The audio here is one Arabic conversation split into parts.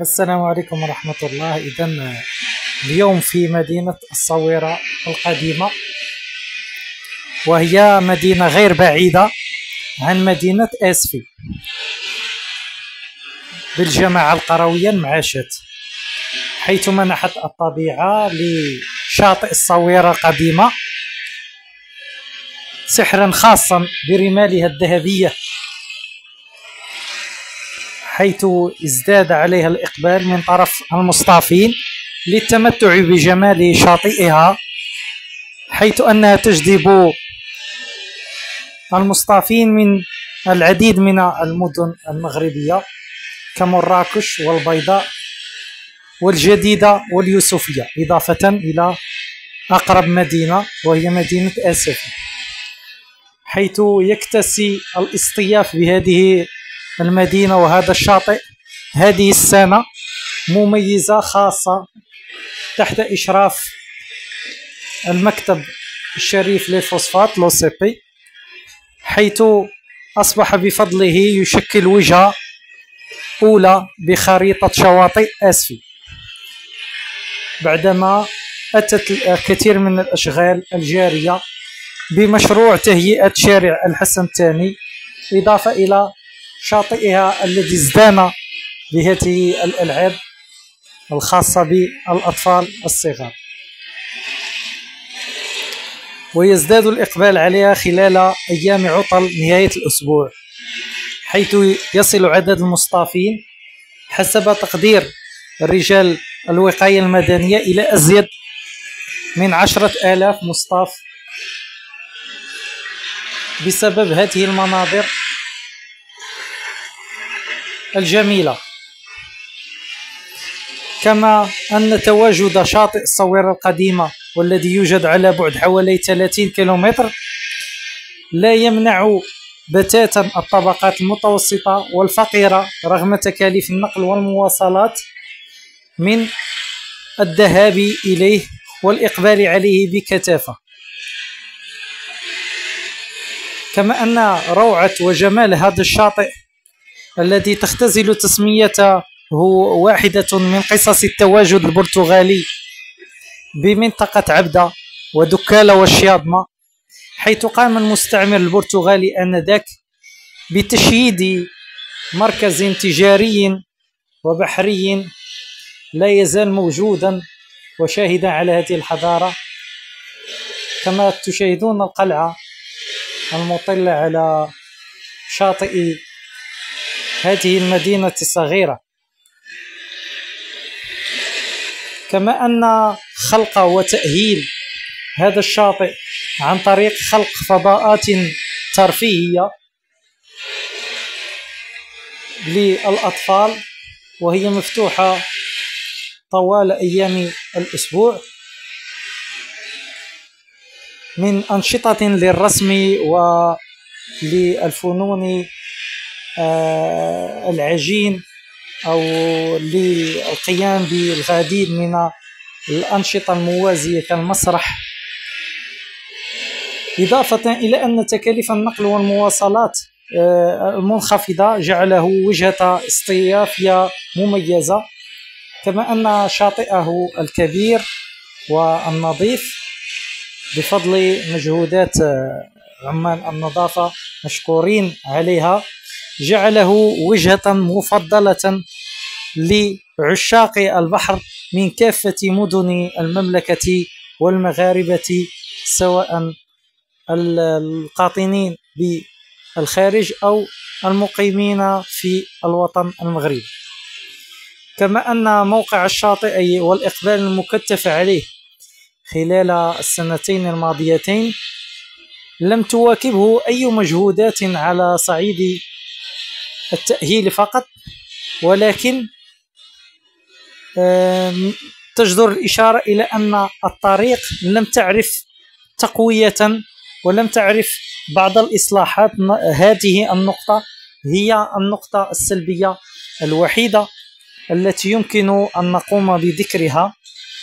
السلام عليكم ورحمة الله. إذن اليوم في مدينة الصويرة القديمة، وهي مدينة غير بعيدة عن مدينة آسفي بالجماعة القروية المعاشات، حيث منحت الطبيعة لشاطئ الصويرة القديمة سحرا خاصا برمالها الذهبية، حيث ازداد عليها الإقبال من طرف المصطافين للتمتع بجمال شاطئها، حيث أنها تجذب المصطافين من العديد من المدن المغربية كمراكش والبيضاء والجديدة واليوسفية، إضافة إلى أقرب مدينة وهي مدينة آسفي، حيث يكتسي الاصطياف بهذه المدينة وهذا الشاطئ هذه السنة مميزة خاصة تحت إشراف المكتب الشريف للفوسفات لوسيبي، حيث أصبح بفضله يشكل وجهة أولى بخريطة شواطئ آسفي، بعدما أتت الكثير من الأشغال الجارية بمشروع تهيئة شارع الحسن الثاني، إضافة إلى شاطئها الذي ازدان بهذه الألعاب الخاصة بالأطفال الصغار، ويزداد الإقبال عليها خلال أيام عطل نهاية الأسبوع، حيث يصل عدد المصطافين حسب تقدير رجال الوقاية المدنية إلى أزيد من 10,000 مصطاف بسبب هذه المناظر الجميلة. كما أن تواجد شاطئ الصويرة القديمة والذي يوجد على بعد حوالي 30 كيلومتر لا يمنع بتاتا الطبقات المتوسطة والفقيرة رغم تكاليف النقل والمواصلات من الذهاب إليه والإقبال عليه بكثافة. كما أن روعة وجمال هذا الشاطئ الذي تختزل تسميته واحدة من قصص التواجد البرتغالي بمنطقة عبدة ودكالة والشياضمة، حيث قام المستعمر البرتغالي آنذاك بتشييد مركز تجاري وبحري لا يزال موجودا وشاهدا على هذه الحضارة، كما تشاهدون القلعة المطلة على شاطئ هذه المدينة الصغيرة. كما أن خلق وتأهيل هذا الشاطئ عن طريق خلق فضاءات ترفيهية للأطفال وهي مفتوحة طوال أيام الأسبوع من أنشطة للرسم وللفنون العجين أو للقيام بالعديد من الأنشطة الموازية كالمسرح، إضافة إلى أن تكاليف النقل والمواصلات المنخفضة جعله وجهة اصطيافية مميزة، كما أن شاطئه الكبير والنظيف بفضل مجهودات عمال النظافة مشكورين عليها جعله وجهة مفضلة لعشاق البحر من كافة مدن المملكة والمغاربة، سواء القاطنين بالخارج أو المقيمين في الوطن المغربي. كما أن موقع الشاطئ والإقبال المكثف عليه خلال السنتين الماضيتين لم تواكبه أي مجهودات على صعيد التأهيل فقط، ولكن تجدر الإشارة إلى أن الطريق لم تعرف تقوية ولم تعرف بعض الإصلاحات. هذه النقطة هي النقطة السلبية الوحيدة التي يمكن أن نقوم بذكرها.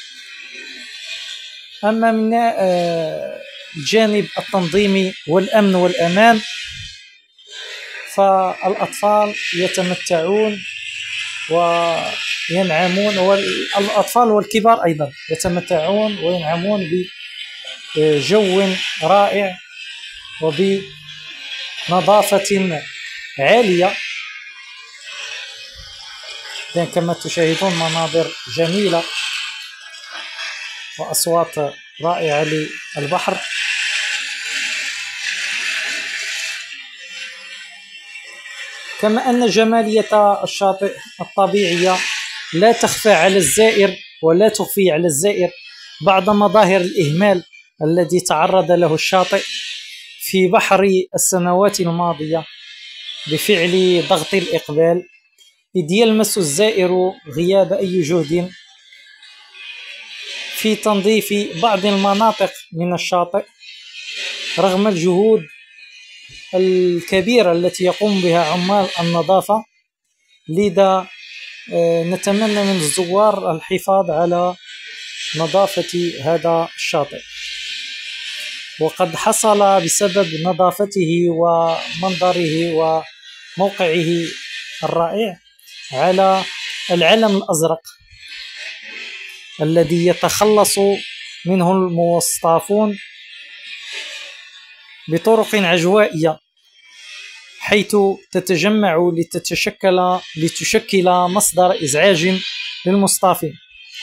أما من الجانب التنظيمي والأمن والأمان فالأطفال يتمتعون ينعمون، والأطفال والكبار أيضا يتمتعون وينعمون بجو رائع وبنظافة عالية. كما تشاهدون مناظر جميلة وأصوات رائعة للبحر. كما أن جمالية الشاطئ الطبيعية لا تخفى على الزائر ولا تخفي على الزائر بعض مظاهر الإهمال الذي تعرض له الشاطئ في بحر السنوات الماضية بفعل ضغط الإقبال، إذ يلمس الزائر غياب أي جهد في تنظيف بعض المناطق من الشاطئ رغم الجهود الكبيرة التي يقوم بها عمال النظافة. لذا نتمنى من الزوار الحفاظ على نظافة هذا الشاطئ، وقد حصل بسبب نظافته ومنظره وموقعه الرائع على العلم الأزرق الذي يتخلص منه المصطافون بطرق عشوائية، حيث تتجمع لتشكل مصدر إزعاج للمصطافين.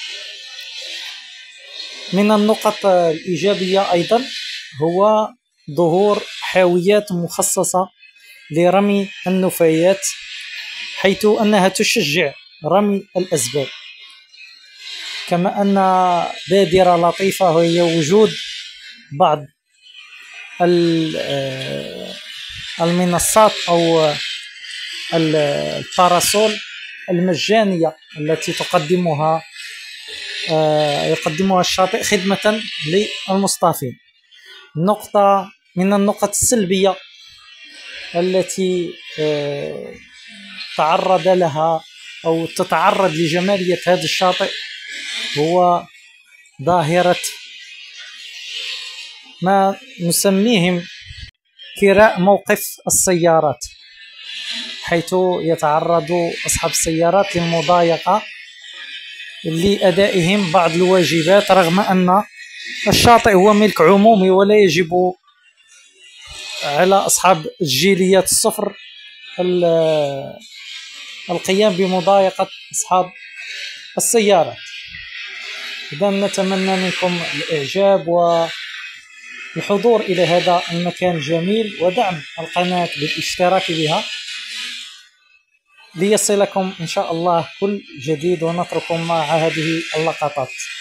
من النقط الإيجابية أيضا هو ظهور حاويات مخصصة لرمي النفايات، حيث أنها تشجع رمي الأزبال. كما أن بادرة لطيفة وهي وجود بعض المنصات أو الباراسول المجانية التي يقدمها الشاطئ خدمة للمصطافين. نقطة من النقط السلبية التي تعرض لها أو تتعرض لجمالية هذا الشاطئ هو ظاهرة ما نسميهم كراء موقف السيارات، حيث يتعرض أصحاب السيارات للمضايقة لأدائهم بعض الواجبات، رغم أن الشاطئ هو ملك عمومي ولا يجب على أصحاب الجيليات الصفر القيام بمضايقة أصحاب السيارات. إذا نتمنى منكم الإعجاب والحضور إلى هذا المكان الجميل ودعم القناة بالاشتراك بها ليصلكم إن شاء الله كل جديد، ونترككم مع هذه اللقطات.